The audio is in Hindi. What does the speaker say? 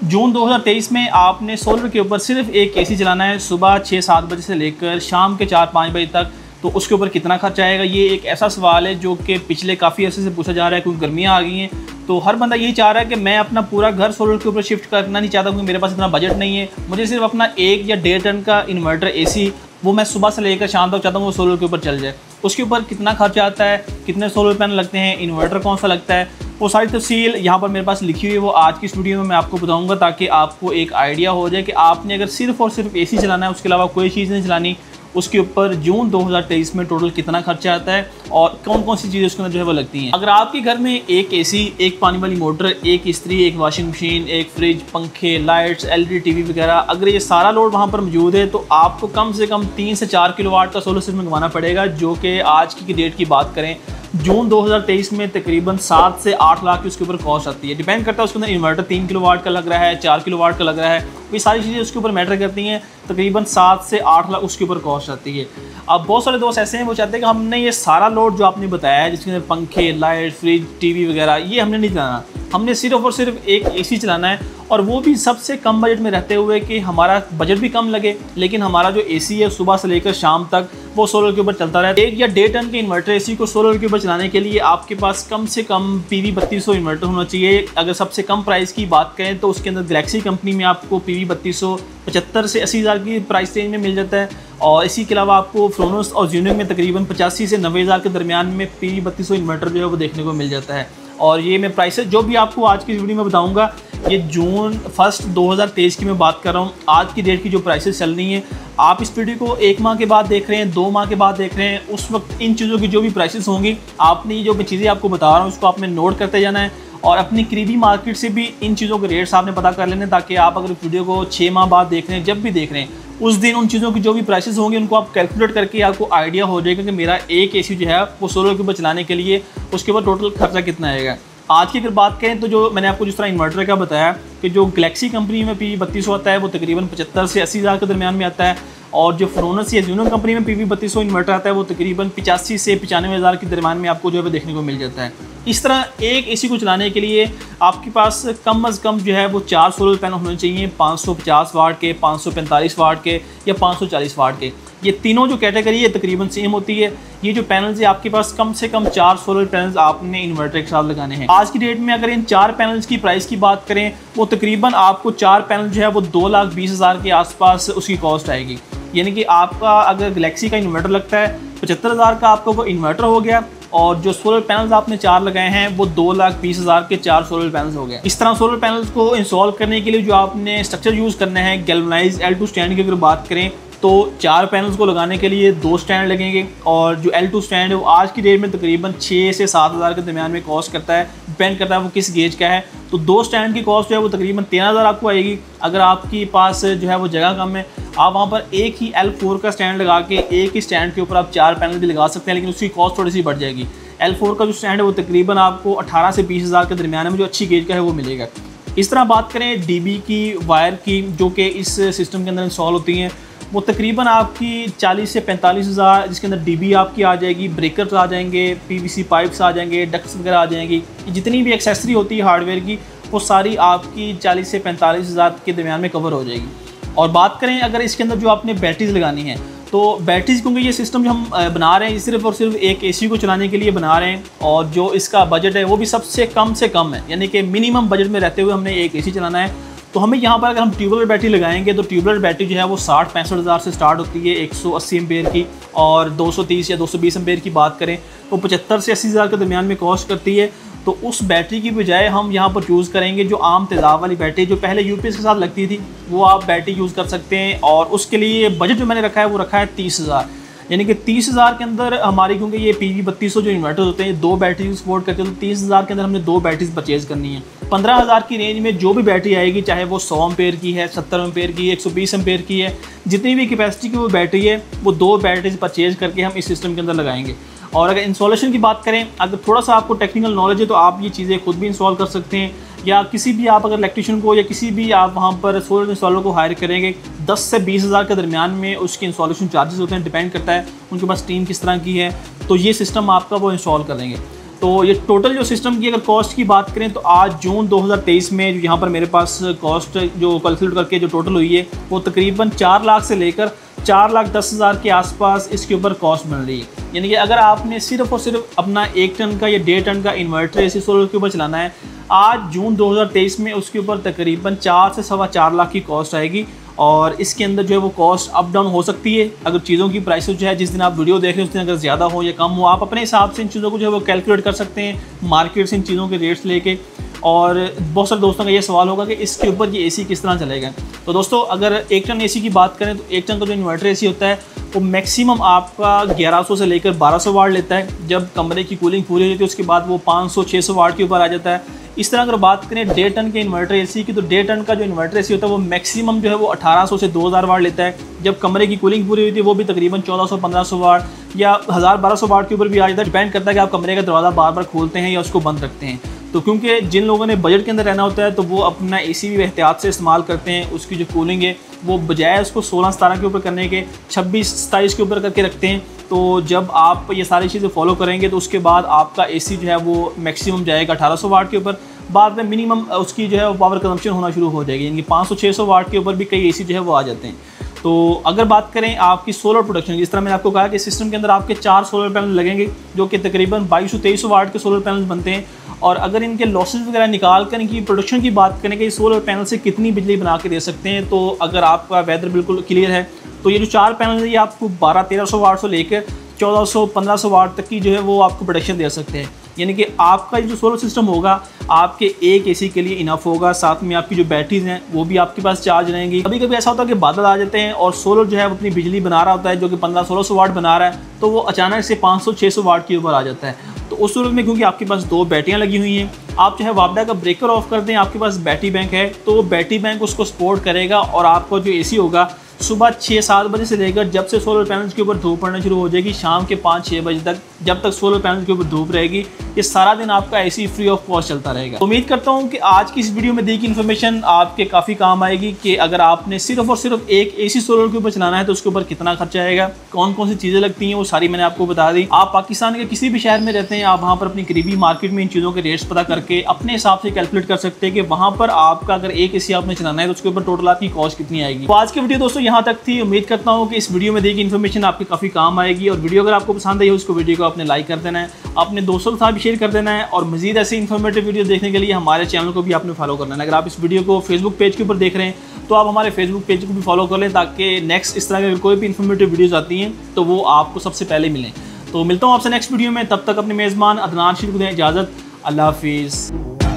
जून 2023 में आपने सोलर के ऊपर सिर्फ एक एसी चलाना है सुबह 6-7 बजे से लेकर शाम के 4-5 बजे तक, तो उसके ऊपर कितना खर्च आएगा। ये एक ऐसा सवाल है जो कि पिछले काफ़ी अर्से से पूछा जा रहा है, क्योंकि गर्मियाँ आ गई हैं तो हर बंदा यही चाह रहा है कि मैं अपना पूरा घर सोलर के ऊपर शिफ्ट करना नहीं चाहता, क्योंकि मेरे पास इतना बजट नहीं है। मुझे सिर्फ अपना 1 या 1.5 टन का इन्वर्टर एसी वो मैं सुबह से लेकर शाम तक चाहता हूँ वो सोलर के ऊपर चल जाए। उसके ऊपर कितना खर्च आता है, कितने सोलर पैनल लगते हैं, इन्वर्टर कौन सा लगता है, वो सारी तफसील यहाँ पर मेरे पास लिखी हुई है। वो आज की इस वीडियो में मैं आपको बताऊंगा ताकि आपको एक आइडिया हो जाए कि आपने अगर सिर्फ और सिर्फ एसी चलाना है, उसके अलावा कोई चीज़ नहीं चलानी, उसके ऊपर जून 2023 में टोटल कितना खर्चा आता है और कौन कौन सी चीज़ें उसके अंदर जो है वो लगती हैं। अगर आपके घर में एक एसी, एक पानी वाली मोटर, एक इस्त्री, एक वॉशिंग मशीन, एक फ्रिज, पंखे, लाइट्स, LED टीवी वगैरह, अगर ये सारा लोड वहाँ पर मौजूद है तो आपको कम से कम 3 से 4 किलोवाट का सोलर सिस्टम लगवाना पड़ेगा, जो कि आज की डेट की बात करें जून 2023 में तकरीबन 7 से 8 लाख की उसके ऊपर कॉस्ट आती है। डिपेंड करता है उसके अंदर इन्वर्टर 3 किलोवाट का लग रहा है, 4 किलोवाट का लग रहा है, ये सारी चीज़ें उसके ऊपर मैटर करती हैं। तकरीबन 7 से 8 लाख उसके ऊपर कॉस्ट आती है। अब बहुत सारे दोस्त ऐसे हैं वो चाहते हैं कि हमने ये सारा लोड जो आपने बताया है, जिसके अंदर पंखे, लाइट, फ्रिज, टीवी वगैरह, ये हमने नहीं चलाना, हमने सिर्फ और सिर्फ एक एसी चलाना है, और वो भी सबसे कम बजट में रहते हुए कि हमारा बजट भी कम लगे, लेकिन हमारा जो एसी है सुबह से लेकर शाम तक वो सोलर के ऊपर चलता रहे। 1 या 1.5 टन के इन्वर्टर एसी को सोलर के ऊपर चलाने के लिए आपके पास कम से कम PV 3200 इन्वर्टर होना चाहिए। अगर सबसे कम प्राइस की बात करें तो उसके अंदर गैलेक्सी कंपनी में आपको PV 3200 75 से 80 हज़ार की प्राइस रेंज में मिल जाता है, और इसी के अलावा आपको फ्रोनोस और ज़्यूनिंग में तकरीबन 85 से 90 हज़ार के दरमियान में PV 3200 इन्वर्टर जो है वो देखने को मिल जाता है। और ये मैं प्राइसेस जो भी आपको आज की वीडियो में बताऊंगा, ये जून 1 2023 की मैं बात कर रहा हूँ। आज की डेट की जो प्राइसेस चल रही हैं, आप इस वीडियो को 1 माह के बाद देख रहे हैं, 2 माह के बाद देख रहे हैं, उस वक्त इन चीज़ों की जो भी प्राइसेस होंगी, आपने जो मैं चीज़ें आपको बता रहा हूँ उसको आपने नोट करते जाना है, और अपनी करीबी मार्केट से भी इन चीज़ों के रेट्स आपने पता कर लेने, ताकि आप अगर वीडियो को 6 माह बाद देख रहे हैं, जब भी देख रहे हैं, उस दिन उन चीज़ों की जो भी प्राइसेस होंगे उनको आप कैलकुलेट करके आपको आइडिया हो जाएगा कि मेरा एक एसी जो है वो सोलर के ऊपर चलाने के लिए उसके ऊपर टोटल खर्चा कितना आएगा। आज की अगर बात करें तो जो मैंने आपको जिस तरह इन्वर्टर का बताया कि जो गैलेक्सी कंपनी में PV 3200 आता है वो तकरीबन 75 से 80 हज़ार के दरमियान में आता है, और जो फ्रोनस या ज़्यूनिंग कंपनी में PV 3200 इन्वर्टर आता है वो तकरीबन 85 से 95 हज़ार के दरमियान में आपको जो है देखने को मिल जाता है। इस तरह एक एसी को चलाने के लिए आपके पास कम अज़ कम जो है वो 4 सोलर पैनल होने चाहिए, 550 वाट के, 545 वाट के या 540 वाट के। ये तीनों जो कैटेगरी है तकरीबन सेम होती है। ये जो पैनल्स है आपके पास कम से कम 4 सोलर पैनल्स आपने इन्वर्टर के साथ लगाने हैं। आज की डेट में अगर इन 4 पैनल्स की प्राइस की बात करें, वो तकरीबन आपको 4 पैनल जो है वो 2,20,000 के आसपास उसकी कॉस्ट आएगी। यानी कि आपका अगर गैलेक्सी का इन्वर्टर लगता है 75,000 का आपका वो इन्वर्टर हो गया, और जो सोलर पैनल्स आपने 4 लगाए हैं वो 2,20,000 के 4 सोलर पैनल्स हो गए। इस तरह सोलर पैनल्स को इंस्टॉल करने के लिए जो आपने स्ट्रक्चर यूज़ करना है, गैल्वनाइज्ड L2 स्टैंड की अगर बात करें तो 4 पैनल्स को लगाने के लिए 2 स्टैंड लगेंगे, और जो L2 स्टैंड है वो आज की डेट में तकरीबन 6 से 7 हज़ार के दरमियान में कॉस्ट करता है, डिपेंड करता है वो किस गेज का है। तो 2 स्टैंड की कॉस्ट जो है वो तकरीबन 13,000 आपको आएगी। अगर आपके पास जो है वो जगह कम है, आप वहाँ पर एक ही L4 का स्टैंड लगा के एक ही स्टैंड के ऊपर आप 4 पैनल भी लगा सकते हैं, लेकिन उसकी कॉस्ट थोड़ी सी बढ़ जाएगी। L4 का जो स्टैंड है वो तकरीबन आपको 18 से 20 हज़ार के दरमियान में जो अच्छी गेज का है वो मिलेगा। इस तरह बात करें DB की वायर की जो कि इस सिस्टम के अंदर इंस्टॉल होती हैं, वो तकरीबन आपकी 40 से 45 हज़ार, जिसके अंदर DB आपकी आ जाएगी, ब्रेकर्स आ जाएंगे, PVC पाइप्स आ जाएंगे, डक्ट्स वगैरह आ जाएंगी, जितनी भी एक्सेसरी होती है हार्डवेयर की वो सारी आपकी 40 से 45 हज़ार के दरमियान में कवर हो जाएगी। और बात करें अगर इसके अंदर जो आपने बैटरीज लगानी है, तो बैटरीज, क्योंकि ये सिस्टम जो हम बना रहे हैं सिर्फ और सिर्फ एक एसी को चलाने के लिए बना रहे हैं, और जो इसका बजट है वो भी सबसे कम से कम है, यानी कि मिनिमम बजट में रहते हुए हमने एक एसी चलाना है। तो हमें यहाँ पर अगर हम ट्यूबवेल बैटरी लगाएंगे तो ट्यूबवेल बैटरी जो है वो 60-65 हज़ार से स्टार्ट होती है 180 एम्पेयर की, और 230 या 220 एम्पेयर की बात करें तो 75 से 80 हज़ार के दरमियान में कॉस्ट करती है। तो उस बैटरी की बजाय हम यहाँ पर यूज़ करेंगे जो आम तेज़ाब वाली बैटरी जो पहले UPS के साथ लगती थी, वो आप बैटरी यूज़ कर सकते हैं। और उसके लिए बजट जो मैंने रखा है वो रखा है 30 हज़ार, यानी कि 30 हज़ार के अंदर हमारी, क्योंकि ये PV 3200 जो इन्वर्टर होते हैं 2 बैटरी सपोर्ट करते हैं, तो 30 हज़ार के अंदर हमने 2 बैटरीज परचेज करनी है। 15 हज़ार की रेंज में जो भी बैटरी आएगी, चाहे वो 100 एम्पेयर की है, 70 एम्पेयर की, 120 एम्पेयर की है, जितनी भी कैपेसिटी की वो बैटरी है, वो 2 बैटरीज परचेज करके हम इस सिस्टम के अंदर लगाएंगे। और अगर इंस्टॉलेशन की बात करें, अगर थोड़ा सा आपको टेक्निकल नॉलेज है तो आप ये चीज़ें खुद भी इंस्टॉल कर सकते हैं, या किसी भी आप अगर इलेक्ट्रिशियन को या किसी भी आप वहाँ पर सोलर इंस्टॉलर को हायर करेंगे 10 से 20 हज़ार के दरमियान में उसके इंस्टॉलेशन चार्जेस होते हैं, डिपेंड करता है उनके पास टीम किस तरह की है, तो ये सिस्टम आपका वो इंस्टॉल करेंगे। तो ये टोटल जो सिस्टम की अगर कॉस्ट की बात करें तो आज जून 2023 में जो यहाँ पर मेरे पास कॉस्ट जो कैलकुलेट करके जो टोटल हुई है वो तकरीबन 4 लाख से लेकर 4,10,000 के आसपास इसके ऊपर कॉस्ट बन रही है। यानी कि अगर आपने सिर्फ और सिर्फ अपना 1 टन का या 1.5 टन का इन्वर्टर एसी सोलर के ऊपर चलाना है आज जून 2023 में, उसके ऊपर तकरीबन 4 से 4.25 लाख की कॉस्ट आएगी। और इसके अंदर जो है वो कॉस्ट अप डाउन हो सकती है। अगर चीज़ों की प्राइसेस जो है जिस दिन आप वीडियो देख रहे हैं उस दिन अगर ज़्यादा हो या कम हो, आप अपने हिसाब से इन चीज़ों को जो है वो कैलकुलेट कर सकते हैं मार्केट से इन चीज़ों के रेट्स लेके। और बहुत सारे दोस्तों का ये सवाल होगा कि इसके ऊपर ये एसी किस तरह चलेगा। तो दोस्तों अगर 1 टन एसी की बात करें तो 1 टन का जो इन्वर्टर एसी होता है वो मैक्सिमम आपका 1100 से लेकर 1200 वाट लेता है। जब कमरे की कूलिंग पूरी हो जाती है उसके बाद वो 500-600 वाट के ऊपर आ जाता है। इस तरह अगर बात करें 1.5 टन के इन्वर्टर एसी की तो 1.5 टन का जो इन्वर्टर एसी होता है वो मैक्सिमम जो है वो 1800 से 2000 वाट लेता है। जब कमरे की कूलिंग पूरी होती है वो भी तकरीबन 1400-1500 वाट या 1000-1200 वाट के ऊपर भी आ जाता है। डिपेंड करता है कि आप कमरे का दरवाज़ा बार बार खोलते हैं या उसको बंद रखते हैं। तो क्योंकि जिन लोगों ने बजट के अंदर रहना होता है तो वो अपना एसी भी एहतियात से इस्तेमाल करते हैं। उसकी जो कूलिंग है वो बजाय उसको 16-17 के ऊपर करने के 26-27 के ऊपर करके रखते हैं। तो जब आप ये सारी चीज़ें फॉलो करेंगे तो उसके बाद आपका एसी जो है वो मैक्सिमम जाएगा 1800 वाट के ऊपर। बाद में मिनिमम उसकी जो है वो पावर कंजम्पशन होना शुरू हो जाएगी, यानी 500-600 वाट के ऊपर भी कई एसी जो है वो आ जाते हैं। तो अगर बात करें आपकी सोलर प्रोडक्शन, जिस तरह मैंने आपको कहा कि सिस्टम के अंदर आपके 4 सोलर पैनल लगेंगे जो कि तकरीबन 2200-2300 वाट के सोलर पैनल बनते हैं। और अगर इनके लॉसेस वगैरह निकाल कर इनकी प्रोडक्शन की बात करें कि सोलर पैनल से कितनी बिजली बना के दे सकते हैं, तो अगर आपका वेदर बिल्कुल क्लियर है तो ये जो 4 पैनल है ये आपको 1200-1300 वाट से लेकर 1400-1500 वाट तक की जो है वो आपको प्रोडक्शन दे सकते हैं। यानी कि आपका जो सोलर सिस्टम होगा आपके एक एसी के लिए इनफ होगा। साथ में आपकी जो बैटरीज हैं वो भी आपके पास चार्ज रहेंगी। कभी कभी ऐसा होता है कि बादल आ जाते हैं और सोलर जो है वो अपनी बिजली बना रहा होता है जो कि 1500-1600 वाट बना रहा है, तो वो अचानक से 500-600 वाट के ऊपर आ जाता है। तो उस सूरत में क्योंकि आपके पास 2 बैटरियाँ लगी हुई हैं, आप जो है वापडा का ब्रेकर ऑफ कर दें, आपके पास बैटरी बैंक है तो वो बैटरी बैंक उसको सपोर्ट करेगा और आपका जो एसी होगा सुबह 6-7 बजे से लेकर जब से सोलर पैनल्स के ऊपर धूप पड़ना शुरू हो जाएगी शाम के 5-6 बजे तक, जब तक सोलर पैनल्स के ऊपर धूप रहेगी, ये सारा दिन आपका एसी फ्री ऑफ कॉस्ट चलता रहेगा। उम्मीद करता हूँ कि आज की इस वीडियो में दी गई इन्फॉर्मेशन आपके काफ़ी काम आएगी कि अगर आपने सिर्फ और सिर्फ एक एसी सोलर के ऊपर चलाना है तो उसके ऊपर कितना खर्चा आएगा, कौन कौन सी चीज़ें लगती हैं, वो सारी मैंने आपको बता दी। आप पाकिस्तान के किसी भी शहर में रहते हैं, आप वहाँ पर अपनी करीबी मार्केट में इन चीज़ों के रेट्स पता करके अपने हिसाब से कैलकुलेट कर सकते हैं कि वहाँ पर आपका अगर एक एसी आपने चलाना है तो उसके ऊपर टोटल आपकी कॉस्ट कितनी आएगी। तो आज की वीडियो दोस्तों यहाँ तक थी। उम्मीद करता हूँ कि इस वीडियो में दी गई इन्फॉर्मेशन आपके काफ़ी काम आएगी। और वीडियो अगर आपको पसंद आई हो उसको वीडियो को आपने लाइक कर देना है, अपने दोस्तों के साथ भी शेयर कर देना है और मजीद ऐसे इन्फॉर्मेटिव वीडियो देखने के लिए हमारे चैनल को भी आपने फॉलो करना है। अगर आप इस वीडियो को फेसबुक पेज के ऊपर देख रहे हैं तो आप हमारे फेसबुक पेज को भी फॉलो कर लें ताकि नेक्स्ट इस तरह की कोई भी इन्फॉर्मेटिव वीडियोज़ आती हैं तो वो आपको सबसे पहले मिलें। तो मिलता हूँ आपसे नेक्स्ट वीडियो में, तब तक अपने मेज़बान अदनान शीर को दें इजाज़त। अल्लाह हाफिज़।